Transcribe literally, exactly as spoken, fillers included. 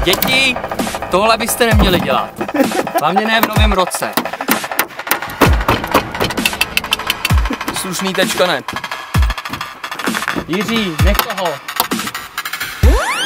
Děti, tohle byste neměli dělat. Hlavně ne v novém roce. Slušný tečka net. Jiří, nech toho.